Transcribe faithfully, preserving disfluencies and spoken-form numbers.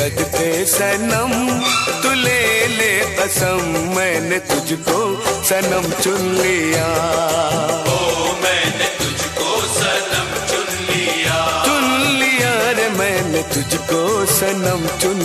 सदके सनम तू ले ले कसम, मैंने तुझको सनम चुन लिया। ओ मैंने तुझको सनम चुन लिया, चुन लिया रे मैंने तुझको सनम चुन